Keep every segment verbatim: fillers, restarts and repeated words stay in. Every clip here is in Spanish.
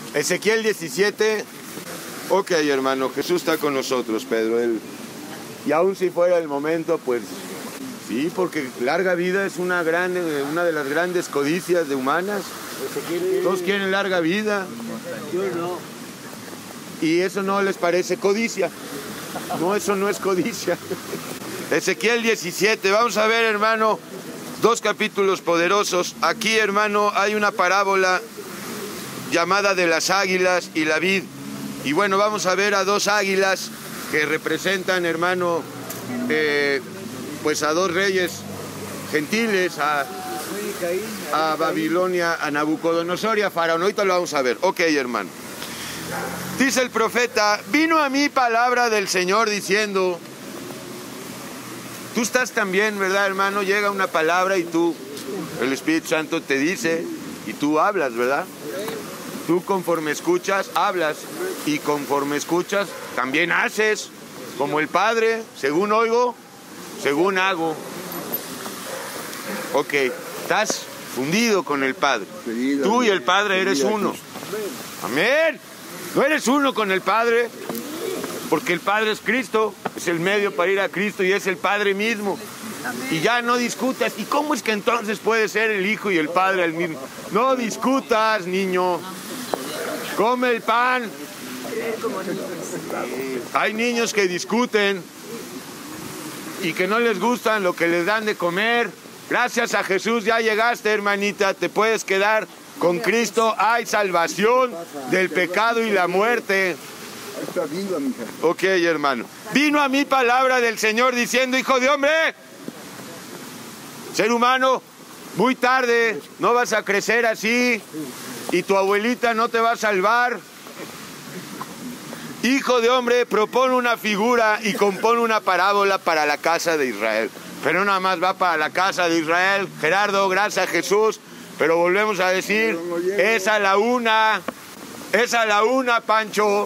Ezequiel diecisiete. Ok, hermano, Jesús está con nosotros, Pedro. Él... Y aún si fuera el momento, pues sí, porque larga vida es una, gran, una de las grandes codicias de humanas. Todos quieren larga vida. Yo no. Y eso no les parece codicia. No, eso no es codicia. Ezequiel diecisiete, vamos a ver, hermano, dos capítulos poderosos. Aquí, hermano, hay una parábola llamada de las águilas y la vid. Y bueno, vamos a ver a dos águilas que representan, hermano, eh, pues a dos reyes gentiles, a, a Babilonia, a Nabucodonosor y a Faraón. Ahorita lo vamos a ver. Ok, hermano. Dice el profeta, vino a mí palabra del Señor diciendo, tú estás también, ¿verdad, hermano? Llega una palabra y tú, el Espíritu Santo te dice y tú hablas, ¿verdad? Tú conforme escuchas, hablas, y conforme escuchas, también haces, como el Padre, según oigo, según hago. Ok, estás fundido con el Padre. Tú y el Padre eres uno. Amén. No eres uno con el Padre, porque el Padre es Cristo, es el medio para ir a Cristo y es el Padre mismo. Y ya no discutas. ¿Y cómo es que entonces puede ser el Hijo y el Padre el mismo? No discutas, niño. Come el pan. Hay niños que discuten y que no les gustan lo que les dan de comer. Gracias a Jesús ya llegaste, hermanita, te puedes quedar con Cristo. Hay salvación del pecado y la muerte. Ok, hermano. Vino a mí palabra del Señor diciendo, hijo de hombre, ser humano, muy tarde, no vas a crecer así y tu abuelita no te va a salvar. Hijo de hombre, propone una figura y compone una parábola para la casa de Israel. Pero nada más va para la casa de Israel. Gerardo, gracias a Jesús. Pero volvemos a decir, es a la una, es a la una, Pancho.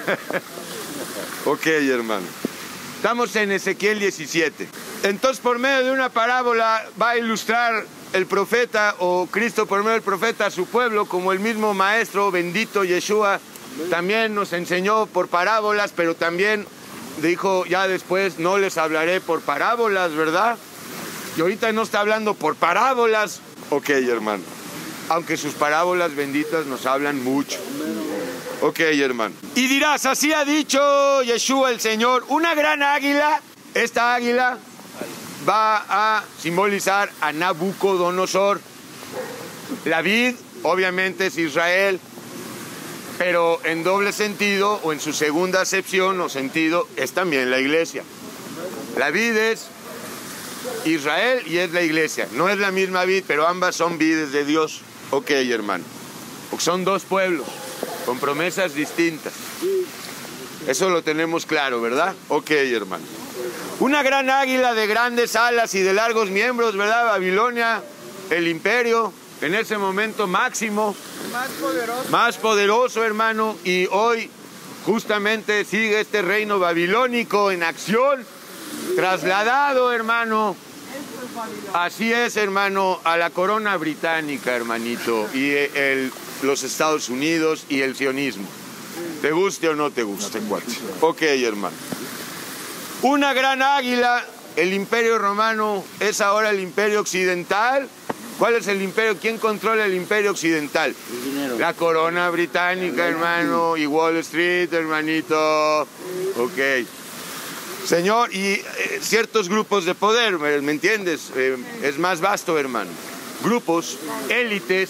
Ok, hermano. Estamos en Ezequiel diecisiete. Entonces, por medio de una parábola va a ilustrar el profeta, o Cristo por medio del profeta, a su pueblo, como el mismo maestro bendito Yeshua también nos enseñó por parábolas, pero también dijo ya después, no les hablaré por parábolas, ¿verdad? Y ahorita no está hablando por parábolas. Ok, hermano. Aunque sus parábolas benditas nos hablan mucho. Ok, hermano. Y dirás, así ha dicho Yeshua el Señor, una gran águila, esta águila va a simbolizar a Nabucodonosor. La vid, obviamente, es Israel, pero en doble sentido, o en su segunda acepción o sentido, es también la iglesia. La vid es Israel y es la iglesia. No es la misma vid, pero ambas son vides de Dios. Ok, hermano. Porque son dos pueblos con promesas distintas. Eso lo tenemos claro, ¿verdad? Ok, hermano. Una gran águila de grandes alas y de largos miembros, ¿verdad? Babilonia, el imperio, en ese momento máximo. Más poderoso. Más poderoso, hermano. Y hoy justamente sigue este reino babilónico en acción, trasladado, hermano. Así es, hermano, a la corona británica, hermanito, y el, los Estados Unidos y el sionismo. ¿Te guste o no te guste, cuate? Ok, hermano. Una gran águila, el imperio romano es ahora el imperio occidental. ¿Cuál es el imperio? ¿Quién controla el imperio occidental? El dinero. La corona británica, hermano, y Wall Street, hermanito. Ok. Señor, y eh, ciertos grupos de poder, ¿me entiendes? Eh, es más vasto, hermano. Grupos, élites,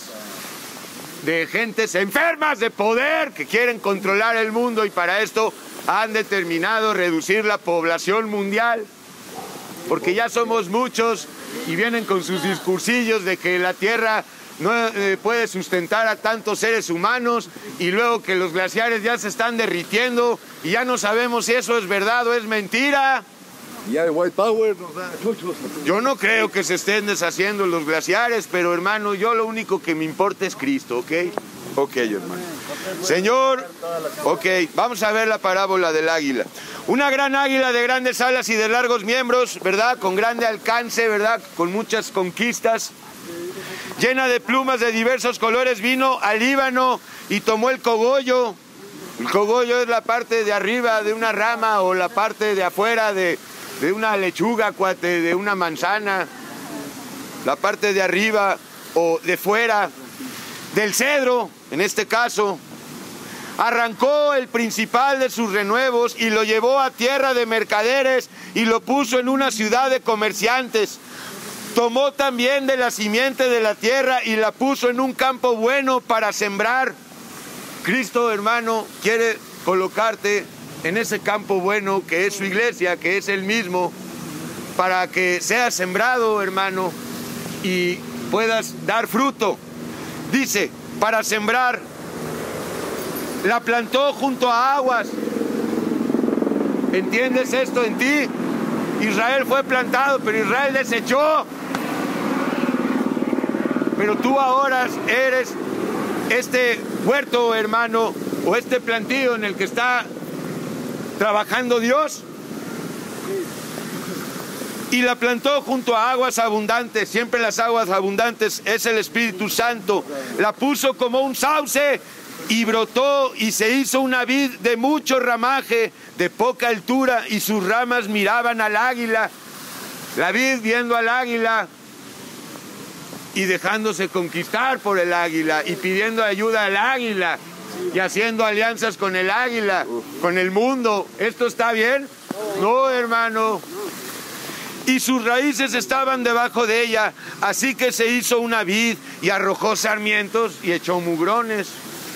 de gentes enfermas de poder que quieren controlar el mundo y para esto han determinado reducir la población mundial. Porque ya somos muchos y vienen con sus discursillos de que la Tierra no eh, puede sustentar a tantos seres humanos y luego que los glaciares ya se están derritiendo y ya no sabemos si eso es verdad o es mentira. Ya el White Power nos da muchos. Yo no creo que se estén deshaciendo los glaciares, pero hermano, yo lo único que me importa es Cristo, ¿ok? Ok, hermano. Señor, ok, vamos a ver la parábola del águila. Una gran águila de grandes alas y de largos miembros, ¿verdad? Con grande alcance, ¿verdad? Con muchas conquistas. llena de plumas de diversos colores, vino al Líbano y tomó el cogollo. El cogollo es la parte de arriba de una rama o la parte de afuera de, de una lechuga, cuate, de una manzana. La parte de arriba o de fuera del cedro, en este caso. Arrancó el principal de sus renuevos y lo llevó a tierra de mercaderes y lo puso en una ciudad de comerciantes. Tomó también de la simiente de la tierra y la puso en un campo bueno para sembrar. Cristo, hermano, quiere colocarte en ese campo bueno que es su iglesia, que es Él mismo, para que seas sembrado, hermano, y puedas dar fruto. Dice, para sembrar. La plantó junto a aguas. ¿Entiendes esto en ti? Israel fue plantado, pero Israel desechó. Pero tú ahora eres este huerto, hermano, o este plantío en el que está trabajando Dios. Y la plantó junto a aguas abundantes. Siempre las aguas abundantes es el Espíritu Santo. La puso como un sauce y brotó y se hizo una vid de mucho ramaje, de poca altura, y sus ramas miraban al águila. La vid viendo al águila y dejándose conquistar por el águila y pidiendo ayuda al águila y haciendo alianzas con el águila, con el mundo. ¿Esto está bien? No, hermano. Y sus raíces estaban debajo de ella, así que se hizo una vid y arrojó sarmientos y echó mugrones.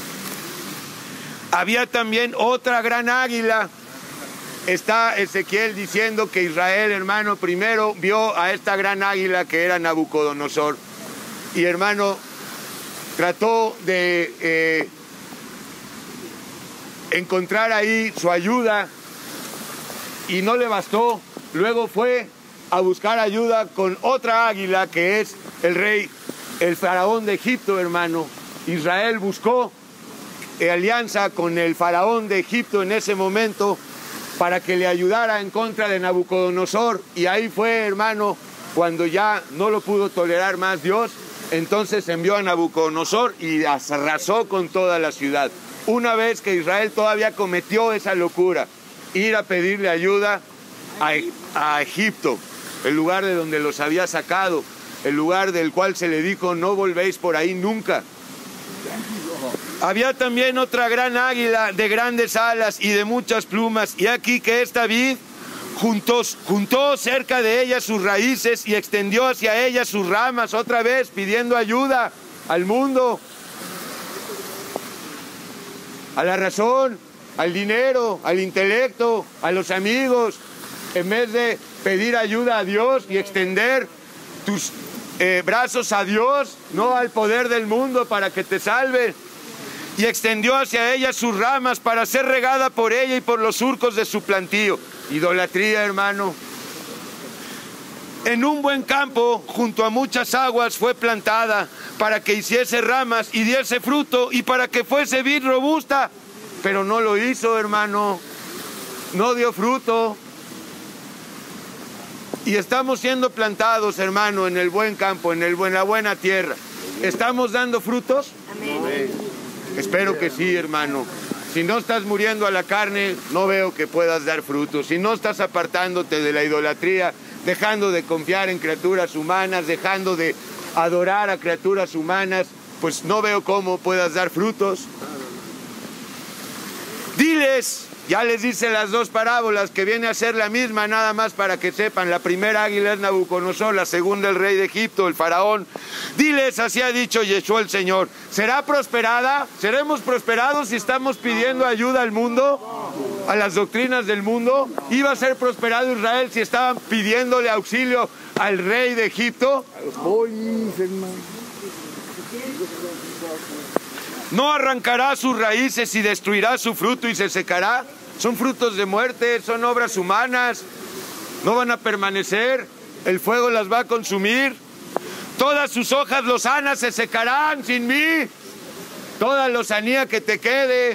Había también otra gran águila. Está Ezequiel diciendo que Israel, hermano, primero vio a esta gran águila que era Nabucodonosor. Y, hermano, trató de eh, encontrar ahí su ayuda y no le bastó. Luego fue a buscar ayuda con otra águila que es el rey, el faraón de Egipto, hermano. Israel buscó alianza con el faraón de Egipto en ese momento para que le ayudara en contra de Nabucodonosor, y ahí fue, hermano, cuando ya no lo pudo tolerar más Dios, entonces envió a Nabucodonosor y arrasó con toda la ciudad. Una vez que Israel todavía cometió esa locura, ir a pedirle ayuda a, a Egipto, el lugar de donde los había sacado, el lugar del cual se le dijo, no volvéis por ahí nunca. Había también otra gran águila de grandes alas y de muchas plumas, y aquí que esta vid juntó, juntó cerca de ella sus raíces y extendió hacia ella sus ramas, otra vez pidiendo ayuda al mundo, a la razón, al dinero, al intelecto, a los amigos, en vez de pedir ayuda a Dios y extender tus eh, brazos a Dios, no al poder del mundo para que te salve. Y extendió hacia ella sus ramas para ser regada por ella y por los surcos de su plantío. Idolatría, hermano. En un buen campo, junto a muchas aguas, fue plantada para que hiciese ramas y diese fruto y para que fuese vid robusta. Pero no lo hizo, hermano. No dio fruto. Y estamos siendo plantados, hermano, en el buen campo, en, el, en la buena tierra. ¿Estamos dando frutos? Amén. Amén. Espero que sí, hermano. Si no estás muriendo a la carne, no veo que puedas dar frutos. Si no estás apartándote de la idolatría, dejando de confiar en criaturas humanas, dejando de adorar a criaturas humanas, pues no veo cómo puedas dar frutos. Diles, ya les dice las dos parábolas, que viene a ser la misma, nada más para que sepan. La primera águila es Nabucodonosor, la segunda el rey de Egipto, el faraón. Diles, así ha dicho Yeshua el Señor, ¿será prosperada? ¿Seremos prosperados si estamos pidiendo ayuda al mundo? ¿A las doctrinas del mundo? ¿Iba a ser prosperado Israel si estaban pidiéndole auxilio al rey de Egipto? ¿No arrancará sus raíces y destruirá su fruto y se secará? Son frutos de muerte, son obras humanas, no van a permanecer, el fuego las va a consumir. Todas sus hojas lozanas se secarán sin mí, toda lozanía que te quede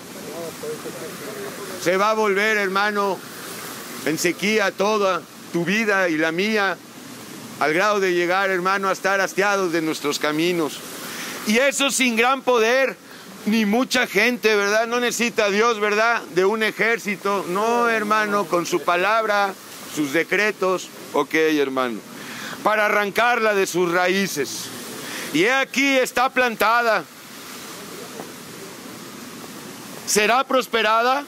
se va a volver, hermano, en sequía toda tu vida y la mía. al grado de llegar, hermano, a estar hastiados de nuestros caminos. Y eso sin gran poder, ni mucha gente, ¿verdad? No necesita Dios, ¿verdad?, de un ejército. No, hermano, con su palabra, sus decretos, ok, hermano, para arrancarla de sus raíces. Y he aquí está plantada. ¿Será prosperada?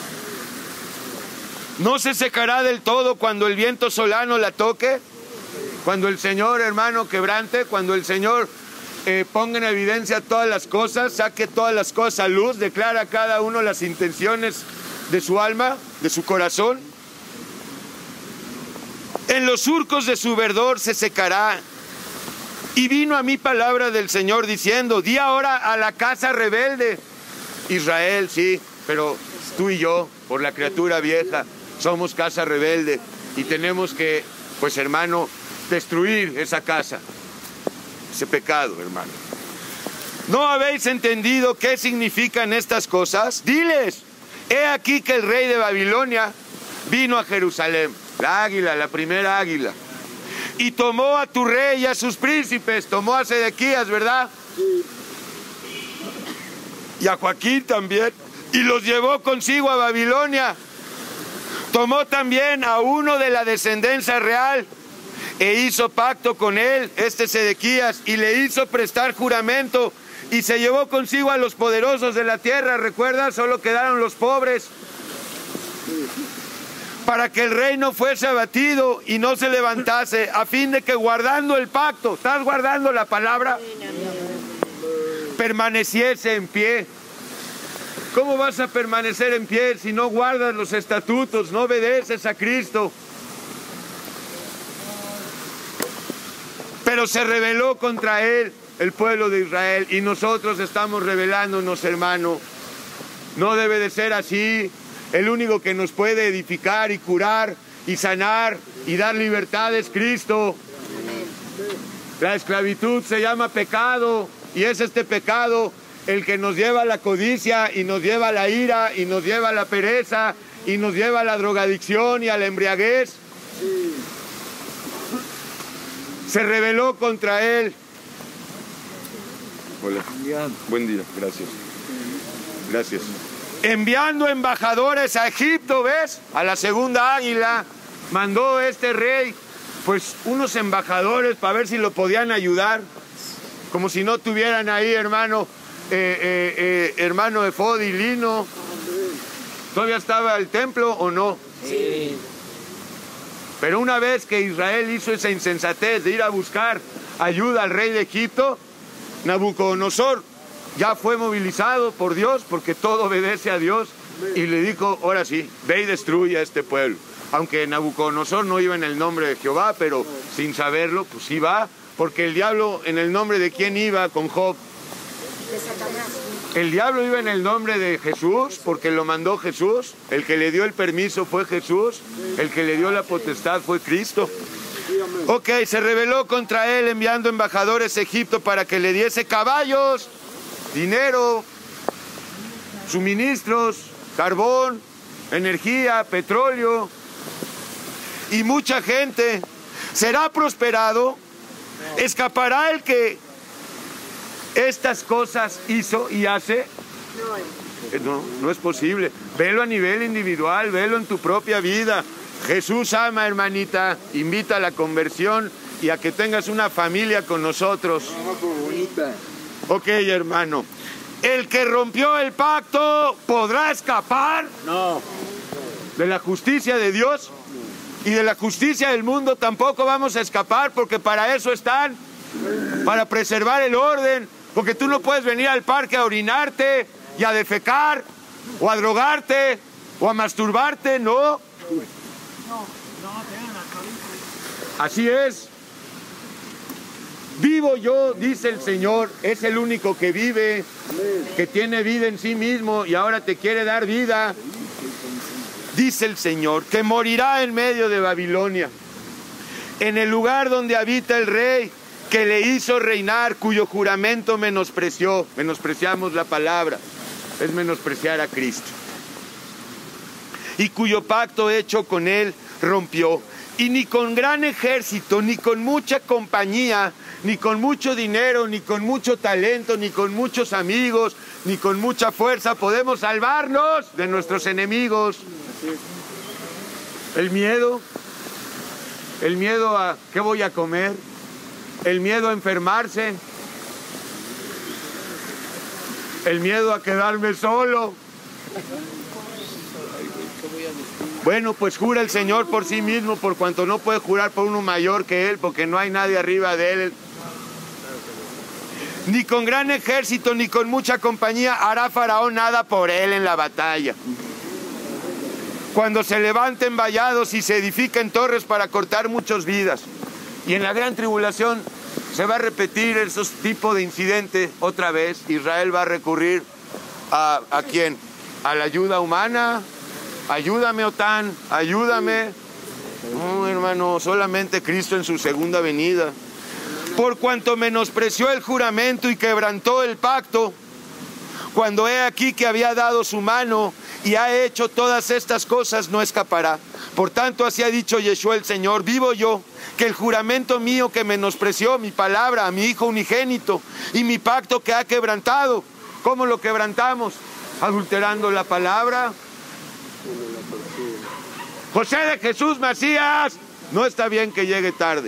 ¿No se secará del todo cuando el viento solano la toque? Cuando el Señor, hermano, quebrante, cuando el Señor eh, ponga en evidencia todas las cosas, saque todas las cosas a luz, declara a cada uno las intenciones de su alma, de su corazón. En los surcos de su verdor se secará. Y vino a mí palabra del Señor diciendo, di ahora a la casa rebelde. Israel, sí, pero tú y yo, por la criatura vieja, somos casa rebelde y tenemos que, pues hermano, destruir esa casa, ese pecado, hermano. ¿No habéis entendido qué significan estas cosas? Diles, he aquí que el rey de Babilonia vino a Jerusalén, la águila, la primera águila, y tomó a tu rey y a sus príncipes, tomó a Sedequías, ¿verdad? Y a Joaquín también, y los llevó consigo a Babilonia. Tomó también a uno de la descendencia real e hizo pacto con él, este Sedequías, y le hizo prestar juramento, y se llevó consigo a los poderosos de la tierra. ¿Recuerda? Solo quedaron los pobres, para que el rey no fuese abatido y no se levantase, a fin de que guardando el pacto, ¿estás guardando la palabra?, permaneciese en pie. ¿Cómo vas a permanecer en pie si no guardas los estatutos, no obedeces a Cristo? Pero se rebeló contra él el pueblo de Israel, y nosotros estamos rebelándonos, hermano. No debe de ser así. El único que nos puede edificar y curar y sanar y dar libertad es Cristo. La esclavitud se llama pecado, y es este pecado el que nos lleva a la codicia, y nos lleva a la ira, y nos lleva a la pereza, y nos lleva a la drogadicción y a la embriaguez. Se rebeló contra él. Hola. Buen día, gracias. Gracias. Enviando embajadores a Egipto, ¿ves? A la segunda águila mandó este rey, pues, unos embajadores para ver si lo podían ayudar. Como si no tuvieran ahí, hermano, eh, eh, eh, hermano Efod y Lino. ¿Todavía estaba el templo o no? Sí. Pero una vez que Israel hizo esa insensatez de ir a buscar ayuda al rey de Egipto, Nabucodonosor ya fue movilizado por Dios, porque todo obedece a Dios, y le dijo, ahora sí, ve y destruye a este pueblo. Aunque Nabucodonosor no iba en el nombre de Jehová, pero sin saberlo, pues sí va, porque el diablo, ¿en el nombre de quién iba con Job? De Satanás. El diablo iba en el nombre de Jesús, porque lo mandó Jesús. El que le dio el permiso fue Jesús. El que le dio la potestad fue Cristo. Ok, se rebeló contra él enviando embajadores a Egipto para que le diese caballos, dinero, suministros, carbón, energía, petróleo y mucha gente. ¿Será prosperado? ¿Escapará el que estas cosas hizo y hace? No, no es posible. Velo a nivel individual, velo en tu propia vida. Jesús ama, hermanita, invita a la conversión y a que tengas una familia con nosotros. Ok, hermano. ¿El que rompió el pacto podrá escapar? No. ¿De la justicia de Dios? Y de la justicia del mundo tampoco vamos a escapar, porque para eso están, para preservar el orden. Porque tú no puedes venir al parque a orinarte y a defecar, o a drogarte, o a masturbarte, ¿no? Así es. Vivo yo, dice el Señor, es el único que vive, que tiene vida en sí mismo y ahora te quiere dar vida. Dice el Señor, que morirá en medio de Babilonia, en el lugar donde habita el rey que le hizo reinar, cuyo juramento menospreció. Menospreciamos la palabra, es menospreciar a Cristo. Y cuyo pacto hecho con él rompió. Y ni con gran ejército, ni con mucha compañía, ni con mucho dinero, ni con mucho talento, ni con muchos amigos, ni con mucha fuerza podemos salvarnos de nuestros enemigos. El miedo, el miedo a ¿qué voy a comer? El miedo a enfermarse, el miedo a quedarme solo. Bueno, pues jura el Señor por sí mismo, por cuanto no puede jurar por uno mayor que Él, porque no hay nadie arriba de Él. Ni con gran ejército, ni con mucha compañía hará Faraón nada por Él en la batalla. Cuando se levanten vallados y se edifiquen torres para cortar muchas vidas. Y en la gran tribulación se va a repetir esos tipos de incidentes otra vez. Israel va a recurrir a, ¿a quién? A la ayuda humana. Ayúdame, OTAN, ayúdame. No, hermano, solamente Cristo en su segunda venida. Por cuanto menospreció el juramento y quebrantó el pacto, cuando he aquí que había dado su mano y ha hecho todas estas cosas, no escapará. Por tanto, así ha dicho Yeshua el Señor, vivo yo, que el juramento mío que menospreció, mi palabra, a mi hijo unigénito, y mi pacto que ha quebrantado. ¿Cómo lo quebrantamos? Adulterando la palabra. José de Jesús Macías, no está bien que llegue tarde.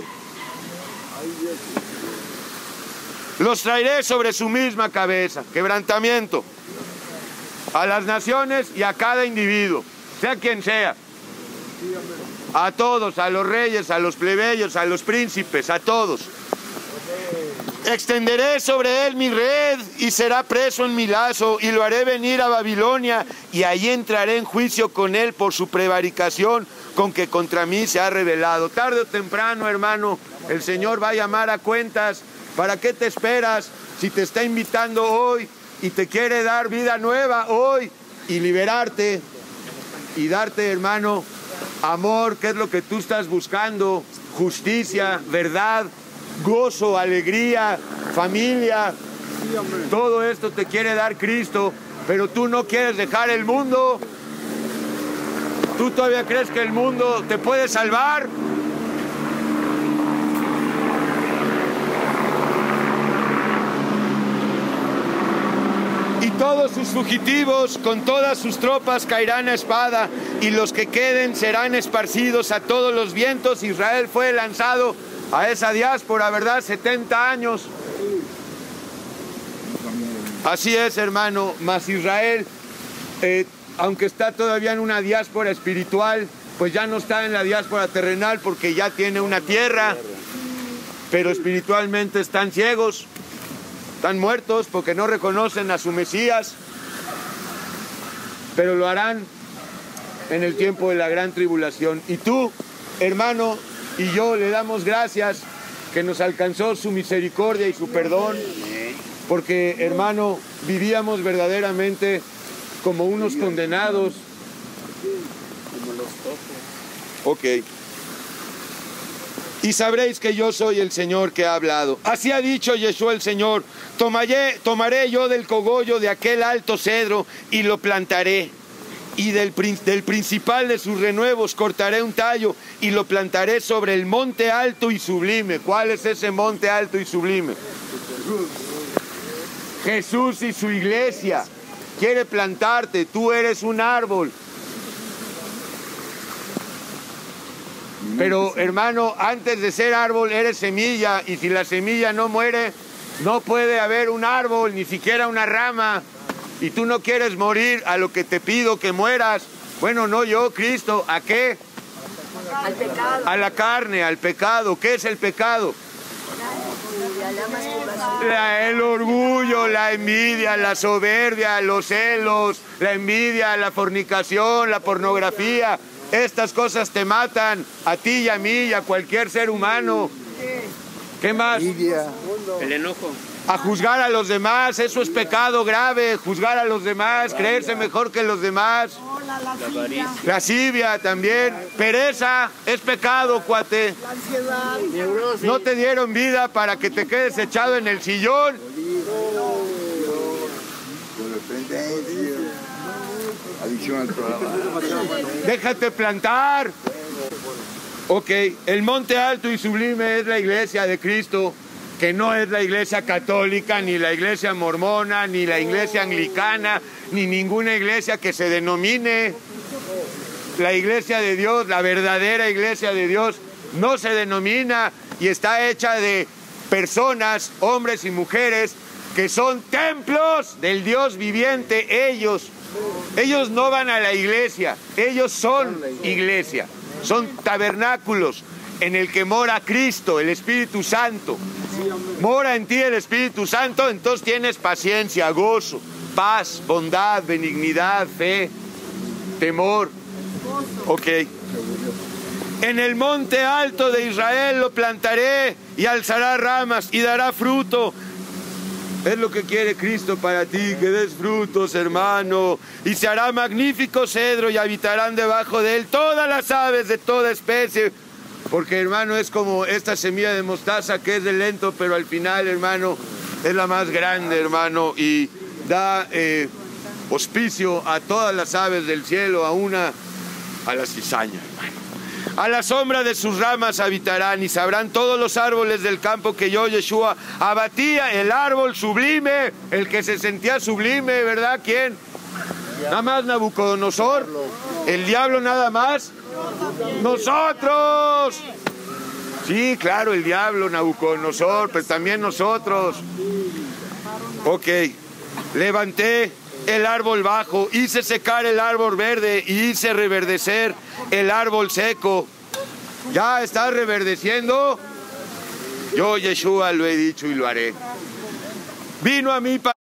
Los traeré sobre su misma cabeza, quebrantamiento, a las naciones y a cada individuo, sea quien sea, a todos, a los reyes, a los plebeyos, a los príncipes, a todos. Extenderé sobre él mi red y será preso en mi lazo y lo haré venir a Babilonia y allí entraré en juicio con él por su prevaricación con que contra mí se ha rebelado. Tarde o temprano, hermano, el Señor va a llamar a cuentas. ¿Para qué te esperas si te está invitando hoy y te quiere dar vida nueva hoy y liberarte y darte, hermano, amor, que es lo que tú estás buscando, justicia, verdad, gozo, alegría, familia? Todo esto te quiere dar Cristo, pero tú no quieres dejar el mundo. ¿Tú todavía crees que el mundo te puede salvar? Y todos sus fugitivos con todas sus tropas caerán a espada, y los que queden serán esparcidos a todos los vientos. Israel fue lanzado a esa diáspora, ¿verdad? setenta años. Así es, hermano, mas Israel, eh, aunque está todavía en una diáspora espiritual, pues ya no está en la diáspora terrenal porque ya tiene una tierra, pero espiritualmente están ciegos, están muertos porque no reconocen a su Mesías, pero lo harán en el tiempo de la gran tribulación. Y tú, hermano, y yo le damos gracias que nos alcanzó su misericordia y su perdón, porque, hermano, vivíamos verdaderamente como unos condenados. Ok. Y sabréis que yo soy el Señor que ha hablado. Así ha dicho Yeshua el Señor, tomaré, tomaré yo del cogollo de aquel alto cedro y lo plantaré. Y del, del principal de sus renuevos cortaré un tallo y lo plantaré sobre el monte alto y sublime. ¿Cuál es ese monte alto y sublime? Jesús y su iglesia. Quiere plantarte, tú eres un árbol. Pero, hermano, antes de ser árbol eres semilla, y si la semilla no muere, no puede haber un árbol, ni siquiera una rama. Y tú no quieres morir a lo que te pido que mueras. Bueno, no yo, Cristo. ¿A qué? Al pecado. A la carne, al pecado. ¿Qué es el pecado? La, el orgullo, la envidia, la soberbia, los celos, la envidia, la fornicación, la pornografía. Estas cosas te matan a ti y a mí y a cualquier ser humano. ¿Qué más? El enojo. A juzgar a los demás, eso es pecado grave, juzgar a los demás, creerse mejor que los demás. La Lascivia también, pereza, es pecado, cuate. ansiedad. No te dieron vida para que te quedes echado en el sillón. Adicción al programa. Déjate plantar. Ok, el monte alto y sublime es la iglesia de Cristo, que no es la iglesia católica, ni la iglesia mormona, ni la iglesia anglicana, ni ninguna iglesia que se denomine la iglesia de Dios. La verdadera iglesia de Dios no se denomina y está hecha de personas, hombres y mujeres, que son templos del Dios viviente. Ellos, ellos no van a la iglesia, ellos son iglesia, son tabernáculos en el que mora Cristo, el Espíritu Santo. Mora en ti el Espíritu Santo, entonces tienes paciencia, gozo, paz, bondad, benignidad, fe, temor. Ok. En el monte alto de Israel lo plantaré y alzará ramas y dará fruto. Es lo que quiere Cristo para ti, que des frutos, hermano. Y se hará magnífico cedro y habitarán debajo de él todas las aves de toda especie. Porque, hermano, es como esta semilla de mostaza que es de lento, pero al final, hermano, es la más grande, hermano, y da eh, hospicio a todas las aves del cielo, a una, a la cizaña, hermano. A la sombra de sus ramas habitarán y sabrán todos los árboles del campo que yo, Yeshua, abatía, el árbol sublime, el que se sentía sublime, ¿verdad? ¿Quién? Nada más Nabucodonosor, el diablo nada más. ¡Nosotros! Sí, claro, el diablo, Nabucodonosor, pero también nosotros. Ok, levanté el árbol bajo, hice secar el árbol verde y hice reverdecer el árbol seco. ¿Ya está reverdeciendo? Yo, Yeshua, lo he dicho y lo haré. Vino a mí para